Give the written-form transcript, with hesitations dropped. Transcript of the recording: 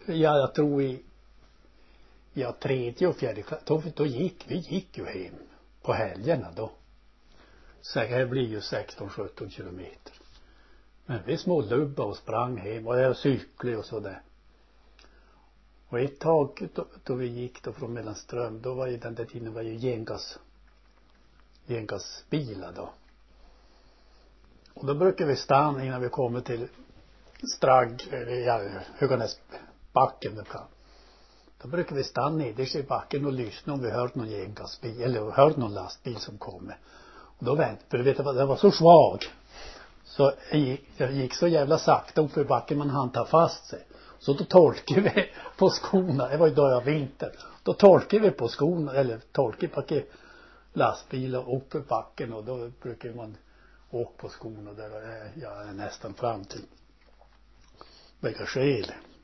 jag tror i tredje och fjärde klass, då gick ju hem på helgerna då. Så det blir ju 16-17 kilometer. Men vi små lubba och sprang hem och jag cyklade och sådär. Och ett tag då vi gick då från Mellanström, då var ju den där tiden var ju gengasbilar då. Och då brukar vi stanna innan vi kommer till Höganäsbacken. Då brukar vi stanna nederst i backen och lyssna om vi hört någon gengasbil eller hört någon lastbil som kommer. Och då väntade, för du vet vad, det var så svag. Så jag gick så jävla sakta upp för backen man hann ta fast sig. Så då torkade vi på skorna, det var ju då jag vinter. Då torkade vi på skorna, eller torkade lastbilar upp för backen och då brukar man åka på skorna där jag är nästan fram till Bäckarsel.